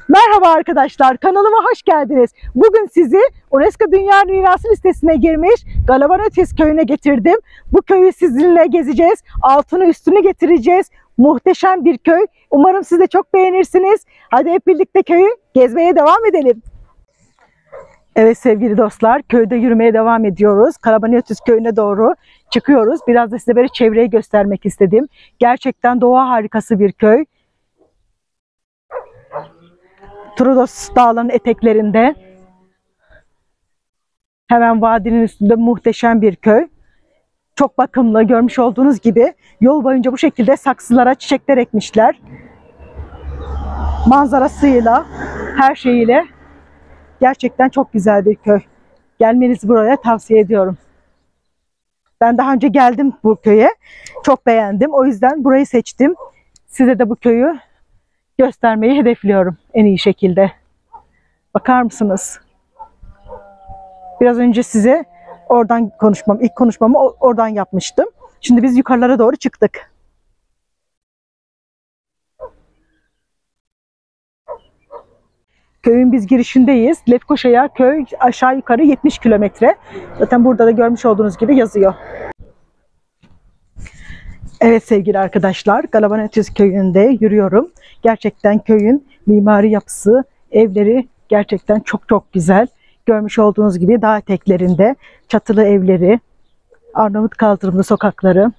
Merhaba arkadaşlar, kanalıma hoş geldiniz. Bugün sizi UNESCO Dünya Mirası listesine girmiş Galavanetis köyüne getirdim. Bu köyü sizinle gezeceğiz, altını üstünü getireceğiz. Muhteşem bir köy. Umarım siz de çok beğenirsiniz. Hadi hep birlikte köyü gezmeye devam edelim. Evet sevgili dostlar, köyde yürümeye devam ediyoruz. Galavanetis köyüne doğru çıkıyoruz. Biraz da size böyle çevreyi göstermek istedim. Gerçekten doğa harikası bir köy. Troodos dağlarının eteklerinde, hemen vadinin üstünde muhteşem bir köy. Çok bakımlı, görmüş olduğunuz gibi yol boyunca bu şekilde saksılara çiçekler ekmişler. Manzarasıyla, her şeyiyle gerçekten çok güzel bir köy. Gelmenizi buraya tavsiye ediyorum. Ben daha önce geldim bu köye. Çok beğendim. O yüzden burayı seçtim. Size de bu köyü göstermeyi hedefliyorum en iyi şekilde. Bakar mısınız? Biraz önce size oradan ilk konuşmamı oradan yapmıştım. Şimdi biz yukarılara doğru çıktık. Köyün biz girişindeyiz. Lefkoşa'ya köy aşağı yukarı 70 kilometre. Zaten burada da görmüş olduğunuz gibi yazıyor. Evet sevgili arkadaşlar, Galavanetis köyünde yürüyorum. Gerçekten köyün mimari yapısı, evleri gerçekten çok güzel. Görmüş olduğunuz gibi dağ eteklerinde çatılı evleri, Arnavut kaldırımlı sokakları,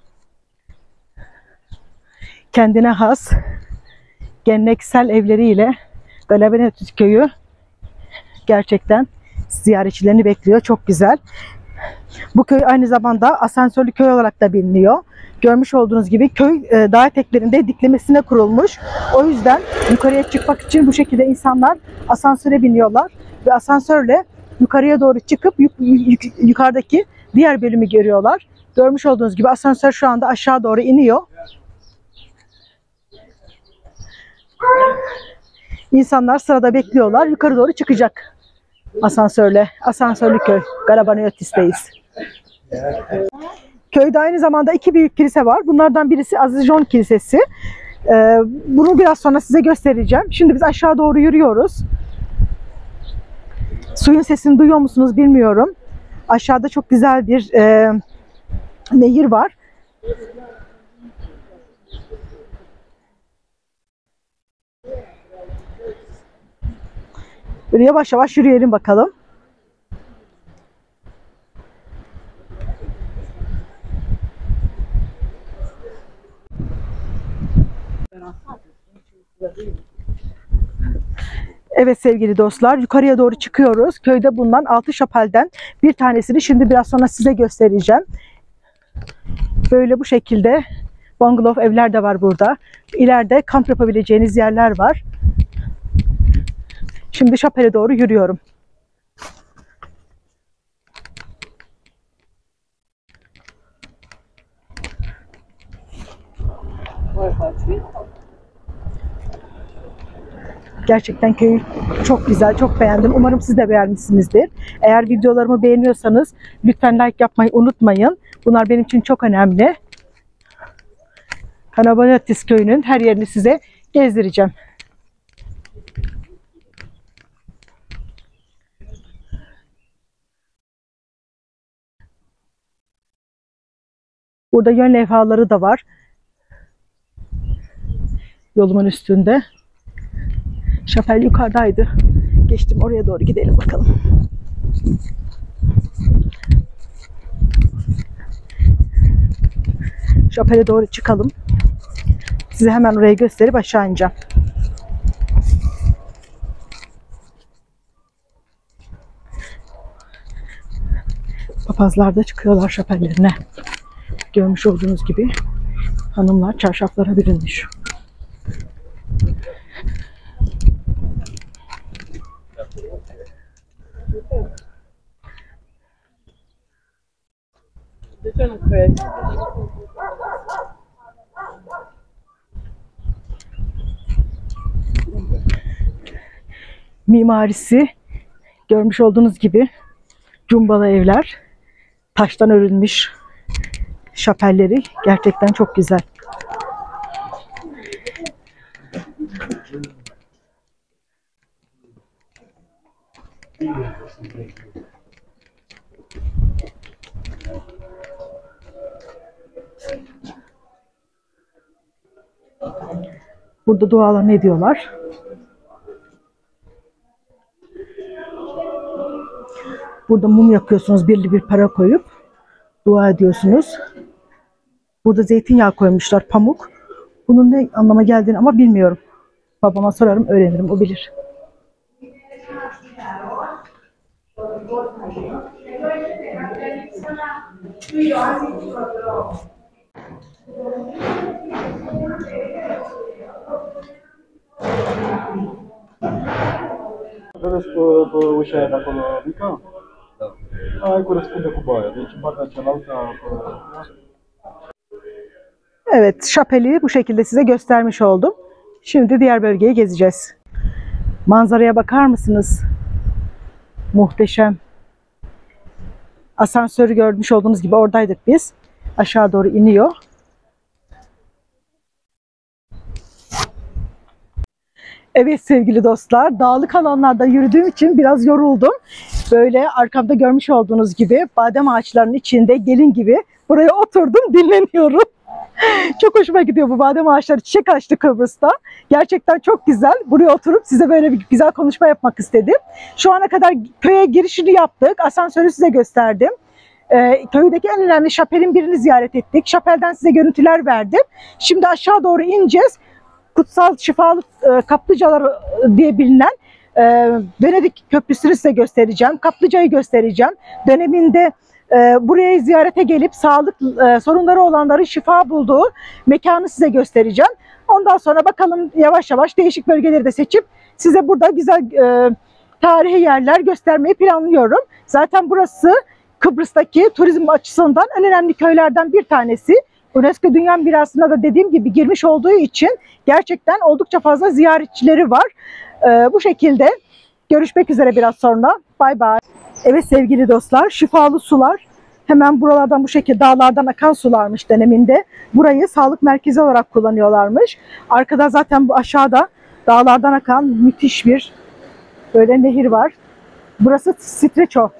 kendine has geleneksel evleriyle Galavanetis köyü gerçekten ziyaretçilerini bekliyor. Çok güzel. Bu köy aynı zamanda asansörlü köy olarak da biliniyor. Görmüş olduğunuz gibi köy dağ eteklerinde diklemesine kurulmuş. O yüzden yukarıya çıkmak için bu şekilde insanlar asansöre biniyorlar ve asansörle yukarıya doğru çıkıp yukarıdaki diğer bölümü görüyorlar. Görmüş olduğunuz gibi asansör şu anda aşağı doğru iniyor. İnsanlar sırada bekliyorlar. Yukarı doğru çıkacak asansörle. Asansörlü köy. Galavanetis'teyiz. Köyde aynı zamanda iki büyük kilise var. Bunlardan birisi Azijon Kilisesi. Bunu biraz sonra size göstereceğim. Şimdi biz aşağı doğru yürüyoruz. Suyun sesini duyuyor musunuz bilmiyorum. Aşağıda çok güzel bir nehir var. Böyle yavaş yavaş yürüyelim bakalım. Evet sevgili dostlar, yukarıya doğru çıkıyoruz. Köyde bulunan 6 şapelden bir tanesini şimdi biraz sonra size göstereceğim. Böyle bu şekilde bungalov evler de var burada. İleride kamp yapabileceğiniz yerler var. Şimdi şapele doğru yürüyorum. Gerçekten köy çok güzel, çok beğendim. Umarım siz de beğenmişsinizdir. Eğer videolarımı beğeniyorsanız lütfen like yapmayı unutmayın. Bunlar benim için çok önemli. Galavanetis köyünün her yerini size gezdireceğim. Burada yön levhaları da var. Yolumun üstünde. Şapel yukarıdaydı. Geçtim, oraya doğru gidelim bakalım. Şapele doğru çıkalım. Size hemen orayı gösterip aşağı ineceğim. Papazlar da çıkıyorlar şapellerine. Görmüş olduğunuz gibi hanımlar çarşaflara bürünmüş. Mimarisi görmüş olduğunuz gibi cumbalı evler, taştan örülmüş şapelleri gerçekten çok güzel. Burada dualarını ediyorlar. Burada mum yakıyorsunuz, birli bir para koyup dua ediyorsunuz. Burada zeytinyağı koymuşlar, pamuk. Bunun ne anlama geldiğini ama bilmiyorum. Babama sorarım, öğrenirim, o bilir. Повышает около века, а коrespunde cu baia. Deci în partea cealaltă Evet, şapeli bu şekilde size göstermiş oldum. Şimdi diğer bölgeyi gezeceğiz. Manzaraya bakar mısınız? Muhteşem. Asansörü görmüş olduğunuz gibi oradaydık biz. Aşağı doğru iniyor. Evet sevgili dostlar, dağlık alanlarda yürüdüğüm için biraz yoruldum. Böyle arkamda görmüş olduğunuz gibi badem ağaçlarının içinde gelin gibi buraya oturdum, dinleniyorum. Çok hoşuma gidiyor bu badem ağaçları. Çiçek açtı Kıbrıs'ta. Gerçekten çok güzel. Buraya oturup size böyle bir güzel konuşma yapmak istedim. Şu ana kadar köye girişini yaptık. Asansörü size gösterdim. Köydeki en önemli şapelin birini ziyaret ettik. Şapelden size görüntüler verdim. Şimdi aşağı doğru ineceğiz. Kutsal Şifalı Kaplıcalar diye bilinen Venedik Köprüsü'nü size göstereceğim. Kaplıca'yı göstereceğim. Döneminde buraya ziyarete gelip sağlık sorunları olanların şifa bulduğu mekanı size göstereceğim. Ondan sonra bakalım yavaş yavaş değişik bölgeleri de seçip size burada güzel tarihi yerler göstermeyi planlıyorum. Zaten burası Kıbrıs'taki turizm açısından en önemli köylerden bir tanesi. UNESCO Dünya Mirası'na da dediğim gibi girmiş olduğu için gerçekten oldukça fazla ziyaretçileri var. Bu şekilde görüşmek üzere biraz sonra. Bay bay. Evet sevgili dostlar, şifalı sular hemen buralardan bu şekilde dağlardan akan sularmış döneminde. Burayı sağlık merkezi olarak kullanıyorlarmış. Arkada zaten bu aşağıda dağlardan akan müthiş bir böyle nehir var. Burası Stretço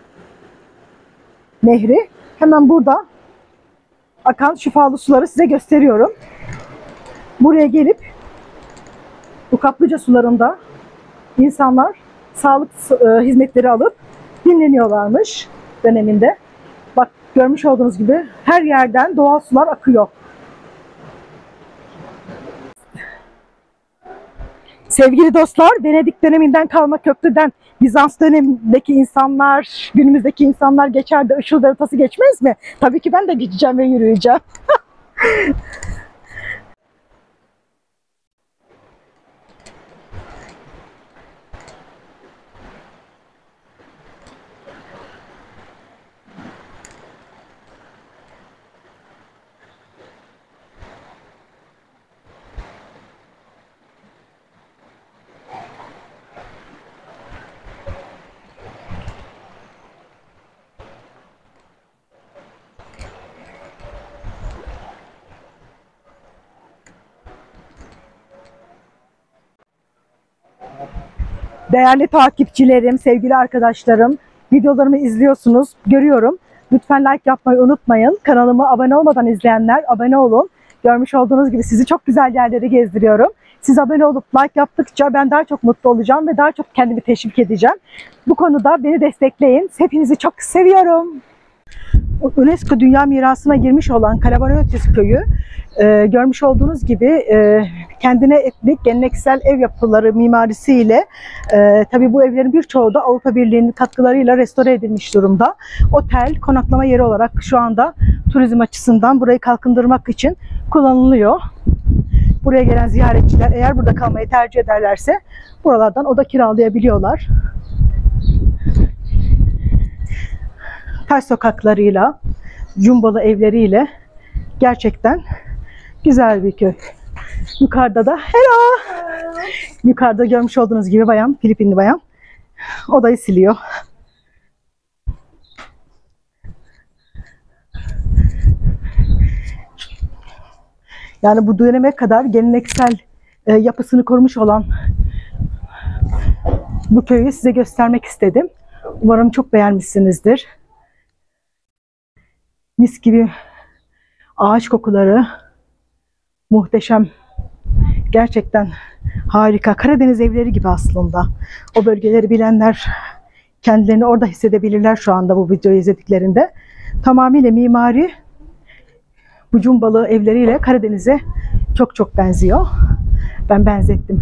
Nehri. Hemen burada akan şifalı suları size gösteriyorum. Buraya gelip bu kaplıca sularında insanlar sağlık hizmetleri alıp dinleniyorlarmış döneminde. Bak görmüş olduğunuz gibi her yerden doğal sular akıyor. Sevgili dostlar, Venedik döneminden kalma köprüden Bizans dönemindeki insanlar, günümüzdeki insanlar geçer de Işıl Deretası geçmez mi? Tabii ki ben de geçeceğim ve yürüyeceğim. Değerli takipçilerim, sevgili arkadaşlarım, videolarımı izliyorsunuz, görüyorum. Lütfen like yapmayı unutmayın. Kanalıma abone olmadan izleyenler abone olun. Görmüş olduğunuz gibi sizi çok güzel yerlere gezdiriyorum. Siz abone olup like yaptıkça ben daha çok mutlu olacağım ve daha çok kendimi teşvik edeceğim. Bu konuda beni destekleyin. Hepinizi çok seviyorum. UNESCO Dünya Mirası'na girmiş olan Kalabanaötis Köyü görmüş olduğunuz gibi kendine etnik geleneksel ev yapıları mimarisiyle tabii bu evlerin birçoğu da Avrupa Birliği'nin katkılarıyla restore edilmiş durumda. Otel, konaklama yeri olarak şu anda turizm açısından burayı kalkındırmak için kullanılıyor. Buraya gelen ziyaretçiler eğer burada kalmayı tercih ederlerse buralardan oda kiralayabiliyorlar. Taş sokaklarıyla, cumbalı evleriyle gerçekten güzel bir köy. Yukarıda da hello! Yukarıda görmüş olduğunuz gibi bayan, Filipinli bayan odayı siliyor. Yani bu döneme kadar geleneksel yapısını korumuş olan Bu köyü size göstermek istedim. Umarım çok beğenmişsinizdir. Mis gibi ağaç kokuları, muhteşem, gerçekten harika. Karadeniz evleri gibi aslında. O bölgeleri bilenler kendilerini orada hissedebilirler şu anda bu videoyu izlediklerinde. Tamamıyla mimari bu cumbalı evleriyle Karadeniz'e çok çok benziyor. Ben benzettim.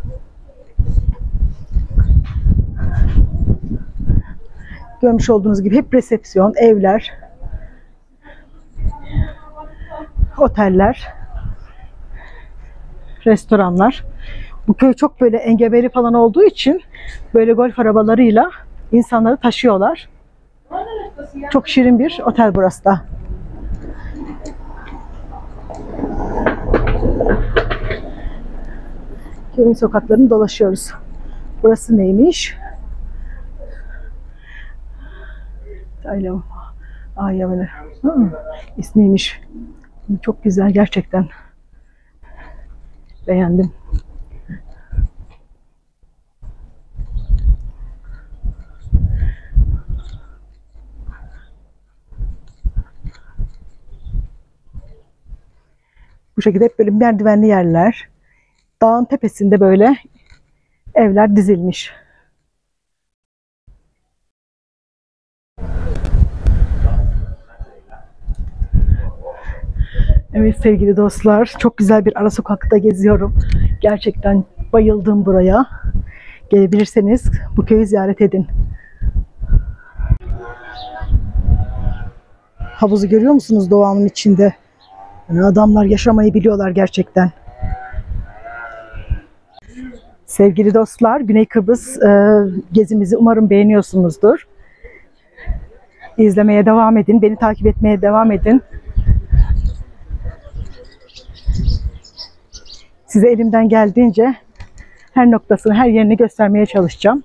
Görmüş olduğunuz gibi hep resepsiyon, evler, oteller, restoranlar. Bu köy çok böyle engebeli falan olduğu için böyle golf arabalarıyla insanları taşıyorlar. Çok şirin bir otel burası da. Köyün sokaklarını dolaşıyoruz. Burası neymiş? Ayavene. İsmiymiş. Çok güzel gerçekten. Beğendim. Bu şekilde hep böyle merdivenli yerler. Dağın tepesinde böyle evler dizilmiş. Evet sevgili dostlar, çok güzel bir ara sokakta geziyorum. Gerçekten bayıldım buraya. Gelebilirseniz bu köyü ziyaret edin. Havuzu görüyor musunuz doğanın içinde? Yani adamlar yaşamayı biliyorlar gerçekten. Sevgili dostlar, Güney Kıbrıs gezimizi umarım beğeniyorsunuzdur. İzlemeye devam edin, beni takip etmeye devam edin. Size elimden geldiğince her noktasını, her yerini göstermeye çalışacağım.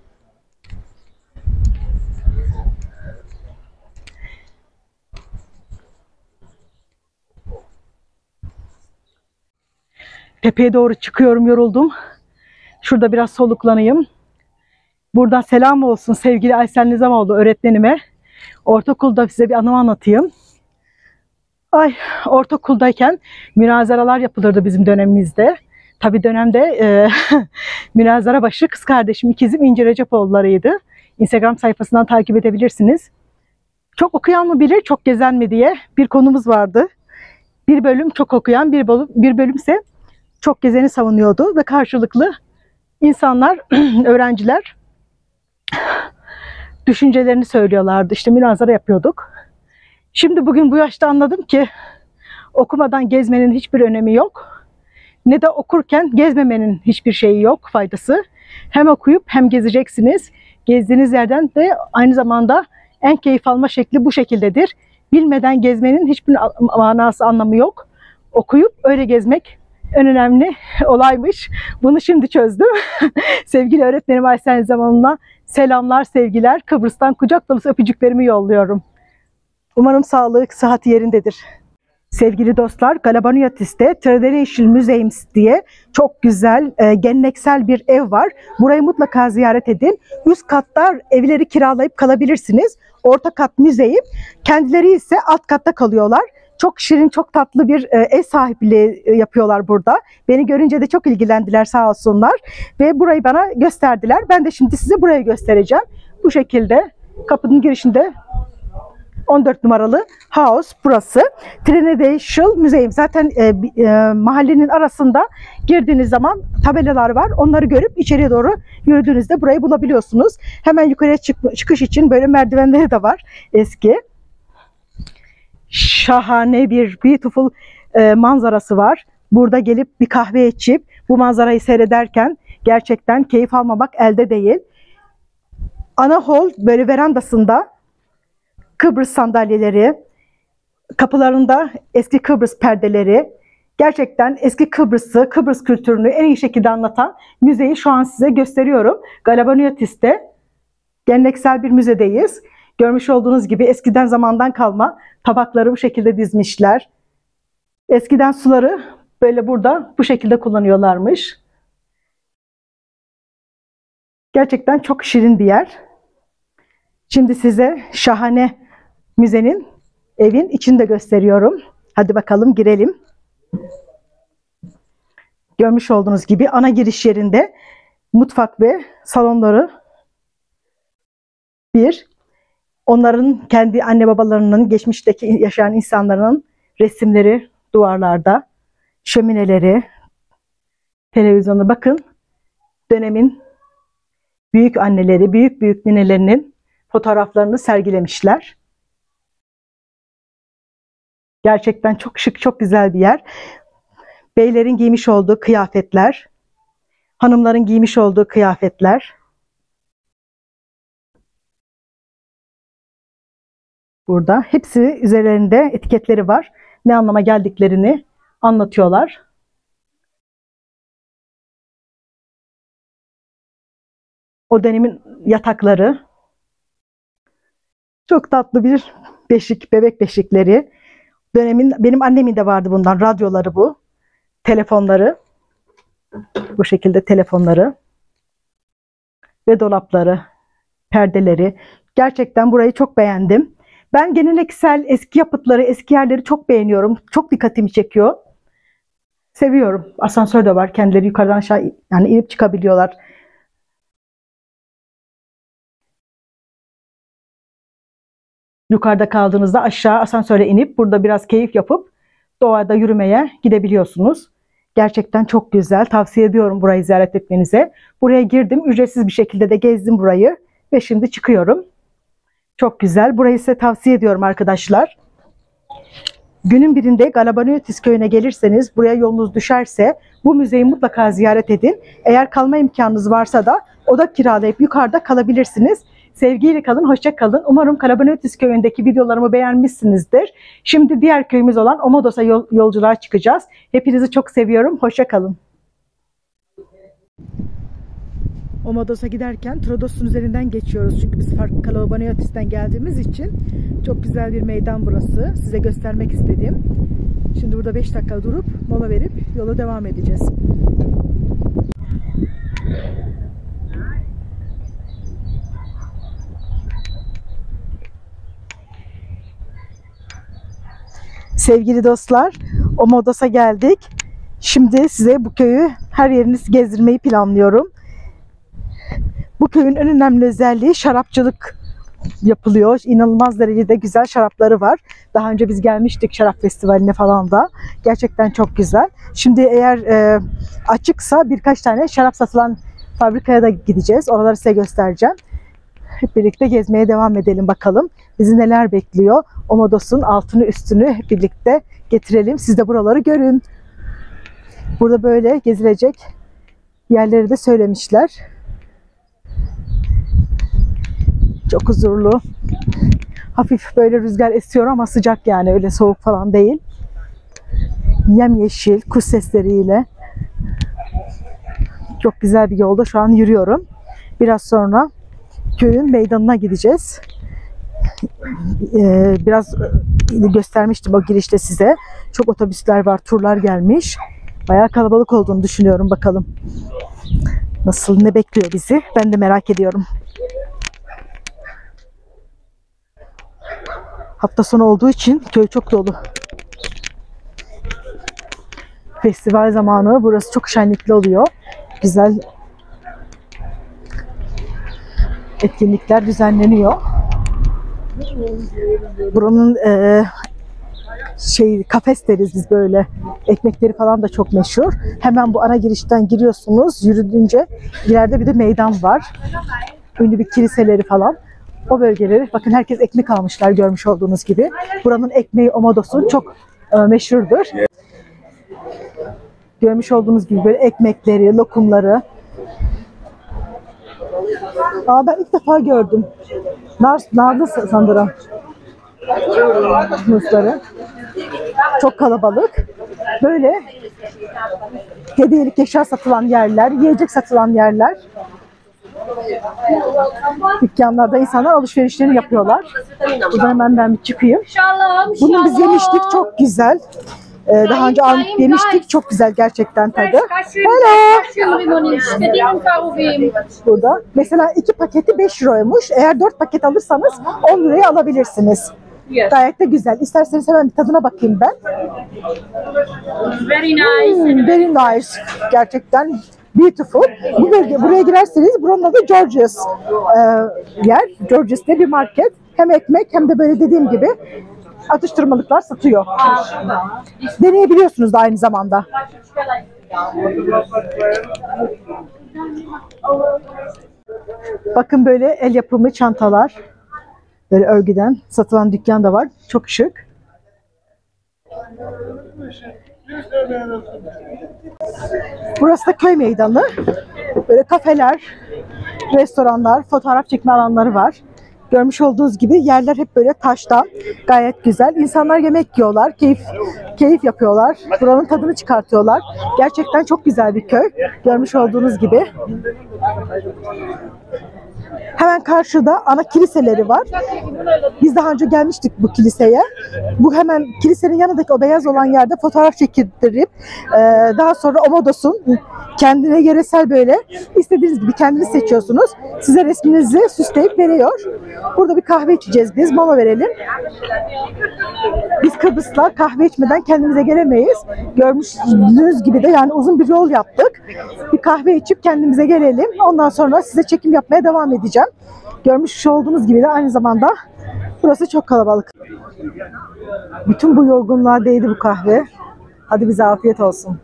Tepeye doğru çıkıyorum, yoruldum. Şurada biraz soluklanayım. Buradan selam olsun sevgili Aysel Nizamoğlu öğretmenime. Ortaokulda size bir anımı anlatayım. Ortaokuldayken münazaralar yapılırdı bizim dönemimizde. Tabii dönemde münazara başı kız kardeşim, ikizim İnci Recepoğulları'ydı. Instagram sayfasından takip edebilirsiniz. Çok okuyan mı bilir, çok gezen mi diye bir konumuz vardı. Bir bölüm çok okuyan, bir bölümse çok gezeni savunuyordu ve karşılıklı insanlar, öğrenciler düşüncelerini söylüyorlardı. İşte münazara yapıyorduk. Şimdi bugün bu yaşta anladım ki okumadan gezmenin hiçbir önemi yok. Ne de okurken gezmemenin hiçbir şeyi yok, faydası. Hem okuyup hem gezeceksiniz. Gezdiğiniz yerden de aynı zamanda en keyif alma şekli bu şekildedir. Bilmeden gezmenin hiçbir manası, anlamı yok. Okuyup öyle gezmek en önemli olaymış. Bunu şimdi çözdüm. Sevgili öğretmenim Aysel zamanına selamlar, sevgiler. Kıbrıs'tan kucak dolusu öpücüklerimi yolluyorum. Umarım sağlık, sıhhat yerindedir. Sevgili dostlar, Galabanyatis'te Traditional Museums diye çok güzel, geleneksel bir ev var. Burayı mutlaka ziyaret edin. Üst katta evleri kiralayıp kalabilirsiniz. Orta kat müzeyim. Kendileri ise alt katta kalıyorlar. Çok şirin, çok tatlı bir ev sahipliği yapıyorlar burada. Beni görünce de çok ilgilendiler sağ olsunlar. Ve burayı bana gösterdiler. Ben de şimdi size burayı göstereceğim. Bu şekilde kapının girişinde 14 numaralı house burası. Traditional Museum. Zaten mahallenin arasında girdiğiniz zaman tabelalar var. Onları görüp içeriye doğru yürüdüğünüzde burayı bulabiliyorsunuz. Hemen yukarıya çıkış için böyle merdivenleri de var eski. Şahane bir beautiful manzarası var. Burada gelip bir kahve içip bu manzarayı seyrederken gerçekten keyif almamak elde değil. Ana hol böyle verandasında Kıbrıs sandalyeleri, kapılarında eski Kıbrıs perdeleri, gerçekten eski Kıbrıs'ı, Kıbrıs kültürünü en iyi şekilde anlatan müzeyi şu an size gösteriyorum. Galabanyatis'te geleneksel bir müzedeyiz. Görmüş olduğunuz gibi eskiden zamandan kalma tabakları bu şekilde dizmişler. Eskiden suları böyle burada bu şekilde kullanıyorlarmış. Gerçekten çok şirin bir yer. Şimdi size şahane müzenin, evin içini de gösteriyorum. Hadi bakalım girelim. Görmüş olduğunuz gibi ana giriş yerinde mutfak ve salonları bir. Onların kendi anne babalarının, geçmişteki yaşayan insanların resimleri duvarlarda, şömineleri, televizyonu. Bakın, dönemin büyük anneleri, büyük ninelerinin fotoğraflarını sergilemişler. Gerçekten çok şık, çok güzel bir yer. Beylerin giymiş olduğu kıyafetler, hanımların giymiş olduğu kıyafetler. Burada hepsi üzerlerinde etiketleri var. Ne anlama geldiklerini anlatıyorlar. O dönemin yatakları. Çok tatlı bir beşik, bebek beşikleri. Benim annemin de vardı bundan. Radyoları bu. Telefonları. Bu şekilde telefonları. Ve dolapları, perdeleri. Gerçekten burayı çok beğendim. Ben geleneksel eski yapıtları, eski yerleri çok beğeniyorum. Çok dikkatimi çekiyor. Seviyorum. Asansör de var. Kendileri yukarıdan aşağı yani inip çıkabiliyorlar. Yukarıda kaldığınızda aşağı asansöre inip burada biraz keyif yapıp doğada yürümeye gidebiliyorsunuz. Gerçekten çok güzel. Tavsiye ediyorum burayı ziyaret etmenize. Buraya girdim. Ücretsiz bir şekilde de gezdim burayı. Ve şimdi çıkıyorum. Çok güzel. Burayı size tavsiye ediyorum arkadaşlar. Günün birinde Galabaniotis köyüne gelirseniz, buraya yolunuz düşerse bu müzeyi mutlaka ziyaret edin. Eğer kalma imkanınız varsa da oda kiralayıp yukarıda kalabilirsiniz. Sevgiyle kalın, hoşça kalın. Umarım Galabaniotis köyündeki videolarımı beğenmişsinizdir. Şimdi diğer köyümüz olan Omodos'a yolculuğa çıkacağız. Hepinizi çok seviyorum. Hoşça kalın. Omodos'a giderken Trodos'un üzerinden geçiyoruz. Çünkü biz Galabaniotis'ten geldiğimiz için çok güzel bir meydan burası. Size göstermek istedim. Şimdi burada 5 dakika durup mola verip yola devam edeceğiz. Sevgili dostlar, Omodos'a geldik. Şimdi size bu köyü her yeriniz gezdirmeyi planlıyorum. Bu köyün en önemli özelliği şarapçılık yapılıyor. İnanılmaz derecede güzel şarapları var. Daha önce biz gelmiştik şarap festivaline falan da. Gerçekten çok güzel. Şimdi eğer açıksa birkaç tane şarap satılan fabrikaya da gideceğiz. Oraları size göstereceğim. Hep birlikte gezmeye devam edelim bakalım. Bizi neler bekliyor? Omodos'un altını üstünü hep birlikte getirelim. Siz de buraları görün. Burada böyle gezilecek yerleri de söylemişler. Çok huzurlu. Hafif böyle rüzgar esiyor ama sıcak yani. Öyle soğuk falan değil. Yemyeşil, kuş sesleriyle. Çok güzel bir yolda şu an yürüyorum. Biraz sonra köyün meydanına gideceğiz. Biraz göstermiştim o girişte size. Çok otobüsler var, turlar gelmiş. Bayağı kalabalık olduğunu düşünüyorum. Bakalım nasıl, ne bekliyor bizi? Ben de merak ediyorum. Hafta sonu olduğu için köy çok dolu. Festival zamanı burası çok şenlikli oluyor. Güzel etkinlikler düzenleniyor. Buranın kafes deriz biz böyle. Ekmekleri falan da çok meşhur. Hemen bu ana girişten giriyorsunuz. Yürüdüğünce ileride bir de meydan var. Ünlü bir kiliseleri falan. O bölgeleri, bakın herkes ekmek almışlar görmüş olduğunuz gibi. Buranın ekmeği Omodos'un çok meşhurdur. Görmüş olduğunuz gibi böyle ekmekleri, lokumları. Ben ilk defa gördüm. Narlı sanırım. Muzları. Çok kalabalık. Böyle hediyelik eşya satılan yerler, yiyecek satılan yerler. Dükkanlarda insanlar alışverişlerini yapıyorlar. Buradan hemen ben bir çıkayım. Bunu biz yemiştik. Çok güzel. Daha önce yemiştik. Çok güzel gerçekten tadı. Hello. Burada. Mesela 2 paketi 5 euroymuş. Eğer 4 paket alırsanız 10 liraya alabilirsiniz. Gayet de güzel. İsterseniz hemen bir tadına bakayım ben. Very nice. Very nice. Gerçekten beautiful. Buraya girerseniz buranın adı George's yer. George's de bir market. Hem ekmek hem de böyle dediğim gibi atıştırmalıklar satıyor. Deneyebiliyorsunuz da aynı zamanda. Bakın böyle el yapımı çantalar. Böyle örgüden satılan dükkan da var. Çok şık. Burası da köy meydanı. Böyle kafeler, restoranlar, fotoğraf çekme alanları var. Görmüş olduğunuz gibi yerler hep böyle taştan. Gayet güzel. İnsanlar yemek yiyorlar, keyif yapıyorlar. Buranın tadını çıkartıyorlar. Gerçekten çok güzel bir köy. Görmüş olduğunuz gibi. Hemen karşıda ana kiliseleri var. Biz daha önce gelmiştik bu kiliseye. Bu hemen kilisenin yanındaki o beyaz olan yerde fotoğraf çektirip daha sonra o Modos'un kendine yöresel böyle istediğiniz gibi kendiniz seçiyorsunuz. Size resminizi süsleyip veriyor. Burada bir kahve içeceğiz biz. Mola verelim. Biz Kıbrıs'la kahve içmeden kendimize gelemeyiz. Gördüğünüz gibi de yani uzun bir yol yaptık. Bir kahve içip kendimize gelelim. Ondan sonra size çekim yapmaya devam edeceğim. Görmüş olduğunuz gibi de aynı zamanda burası çok kalabalık. Bütün bu yorgunluğa değdi bu kahve. Hadi bize afiyet olsun.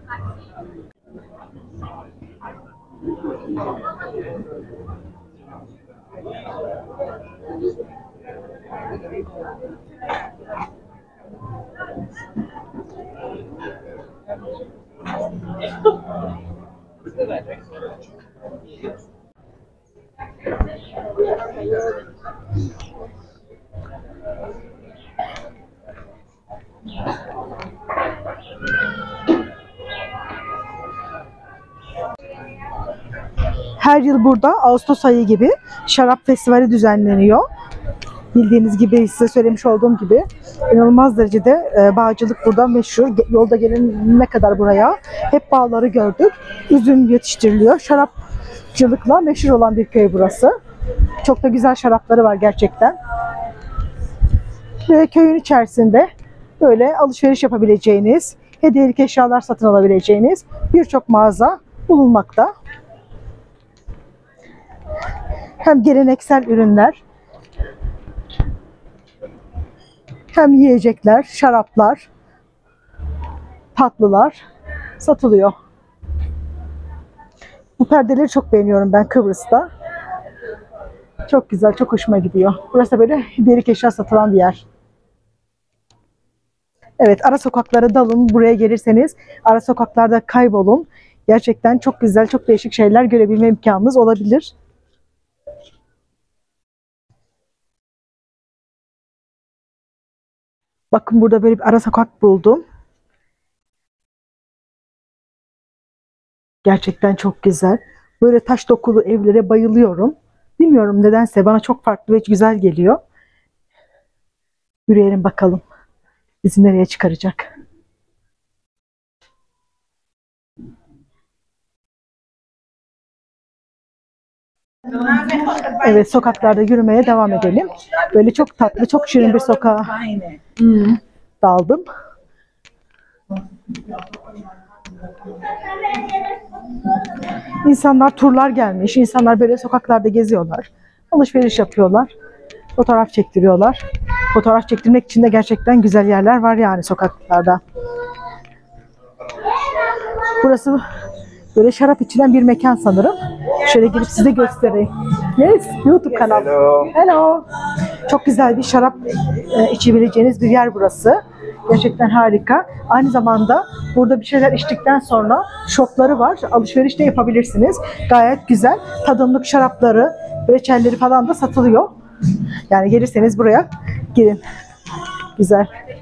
Her yıl burada Ağustos ayı gibi şarap festivali düzenleniyor. Bildiğiniz gibi size söylemiş olduğum gibi inanılmaz derecede bağcılık burada meşhur. Yolda gelene kadar buraya hep bağları gördük. Üzüm yetiştiriliyor. Şarapçılıkla meşhur olan bir köy burası. Çok da güzel şarapları var gerçekten. Ve köyün içerisinde böyle alışveriş yapabileceğiniz, hediyelik eşyalar satın alabileceğiniz birçok mağaza bulunmakta. Hem geleneksel ürünler, hem yiyecekler, şaraplar, tatlılar satılıyor. Bu perdeleri çok beğeniyorum ben Kıbrıs'ta. Çok güzel, çok hoşuma gidiyor. Burası da böyle hediyelik eşya satılan bir yer. Evet, ara sokaklara dalın. Buraya gelirseniz ara sokaklarda kaybolun. Gerçekten çok güzel, çok değişik şeyler görebilme imkanınız olabilir. Bakın burada böyle bir ara sokak buldum. Gerçekten çok güzel. Böyle taş dokulu evlere bayılıyorum. Bilmiyorum nedense bana çok farklı ve güzel geliyor. Yürüyelim bakalım. Bizi nereye çıkaracak? Evet, sokaklarda yürümeye devam edelim. Böyle çok tatlı, çok şirin bir sokağa daldım. İnsanlar, turlar gelmiş. İnsanlar böyle sokaklarda geziyorlar. Alışveriş yapıyorlar. Fotoğraf çektiriyorlar. Fotoğraf çektirmek için de gerçekten güzel yerler var yani sokaklarda. Burası böyle şarap içilen bir mekan sanırım. Şöyle gelip size göstereyim. Yes, YouTube kanal. Hello. Çok güzel bir şarap içebileceğiniz bir yer burası. Gerçekten harika. Aynı zamanda burada bir şeyler içtikten sonra shopları var. Alışveriş de yapabilirsiniz. Gayet güzel. Tadımlık şarapları, reçelleri falan da satılıyor. Yani gelirseniz buraya girin. Güzel.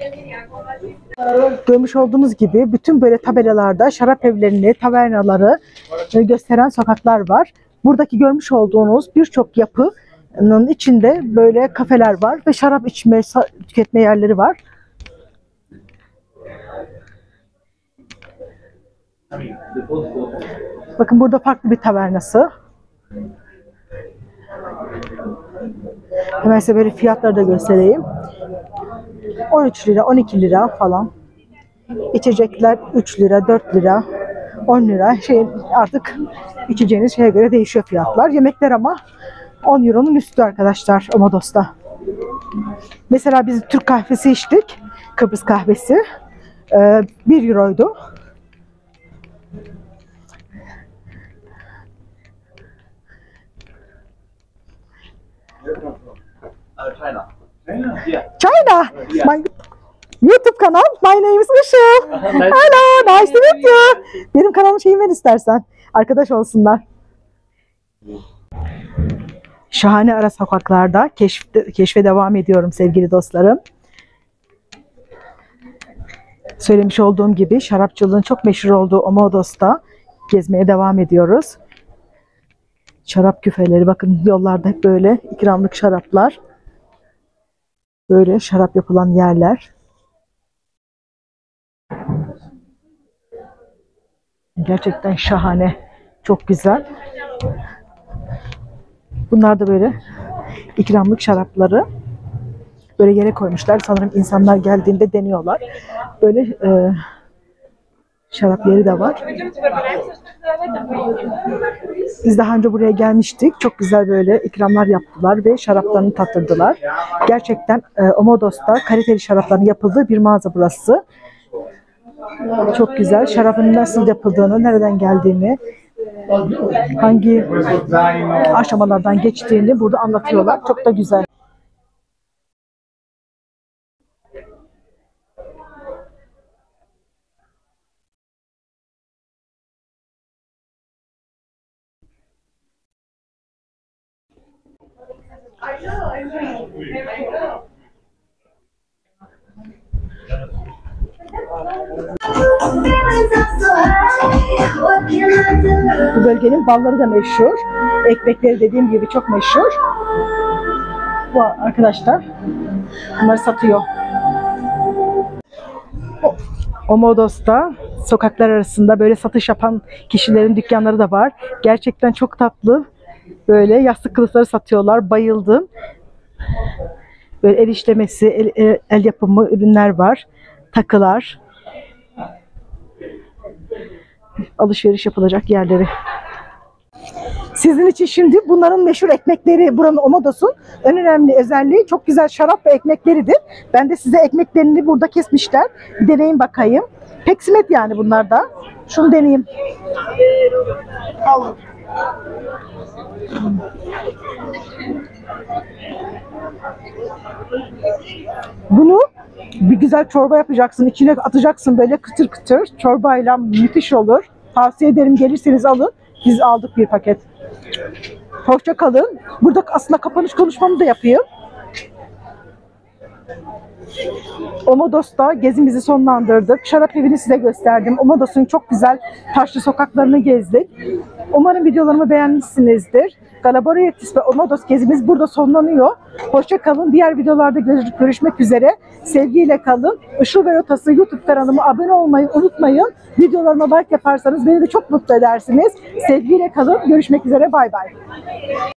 Görmüş olduğunuz gibi bütün böyle tabelalarda şarap evlerini, tavernaları gösteren sokaklar var. Buradaki görmüş olduğunuz birçok yapının içinde böyle kafeler var ve şarap içme, tüketme yerleri var. Bakın burada farklı bir tavernası. Hemen size böyle fiyatları da göstereyim. 13 lira, 12 lira falan. İçecekler 3 lira, 4 lira, 10 lira. Artık içeceğiniz şeye göre değişiyor fiyatlar. Yemekler ama 10 euronun üstü arkadaşlar Omodos'ta. Mesela biz Türk kahvesi içtik. Kıbrıs kahvesi. 1 euroydu. China. China. My YouTube kanal. My name is Işıl. Hello, nice to meet you. Benim kanalımı ver istersen. Arkadaş olsunlar. Şahane ara sokaklarda keşfe devam ediyorum sevgili dostlarım. Söylemiş olduğum gibi şarapçılığın çok meşhur olduğu Omodos'ta gezmeye devam ediyoruz. Şarap küfeleri, bakın yollarda hep böyle ikramlık şaraplar. Böyle şarap yapılan yerler. Gerçekten şahane. Çok güzel. Bunlar da böyle ikramlık şarapları. Böyle yere koymuşlar. Sanırım insanlar geldiğinde deniyorlar. Böyle şarap yeri de var. Biz daha önce buraya gelmiştik. Çok güzel böyle ikramlar yaptılar ve şaraplarını tattırdılar. Gerçekten Omodos'ta kaliteli şarapların yapıldığı bir mağaza burası. Çok güzel. Şarabın nasıl yapıldığını, nereden geldiğini, hangi aşamalardan geçtiğini burada anlatıyorlar. Çok da güzel. Bu bölgenin balları da meşhur. Ekmekleri dediğim gibi çok meşhur. Bu arkadaşlar bunları satıyor. Omodos'ta sokaklar arasında böyle satış yapan kişilerin dükkanları da var. Gerçekten çok tatlı. Böyle yastık kılıfları satıyorlar. Bayıldım. Böyle el işlemesi, el yapımı ürünler var. Takılar. Alışveriş yapılacak yerleri. Sizin için şimdi bunların meşhur ekmekleri, buranın Omodos'un en önemli özelliği çok güzel şarap ve ekmekleridir. Ben de size ekmeklerini burada kesmişler. Bir deneyin bakayım. Peksimet yani bunlar da. Şunu deneyeyim. Al. Bunu bir güzel çorba yapacaksın. İçine atacaksın böyle kıtır kıtır. Çorbayla müthiş olur. Tavsiye ederim, gelirseniz alın. Biz aldık bir paket. Hoşça kalın. Burada aslında kapanış konuşmamı da yapayım. Omodos'ta gezimizi sonlandırdık. Şarap evini size gösterdim. Omodos'un çok güzel taşlı sokaklarını gezdik. Umarım videolarımı beğenmişsinizdir. Galaboretis ve Omodos gezimiz burada sonlanıyor. Hoşça kalın. Diğer videolarda görüşmek üzere. Sevgiyle kalın. Işıl ve Rotası YouTube kanalıma abone olmayı unutmayın. Videolarıma like yaparsanız beni de çok mutlu edersiniz. Sevgiyle kalın. Görüşmek üzere. Bay bay.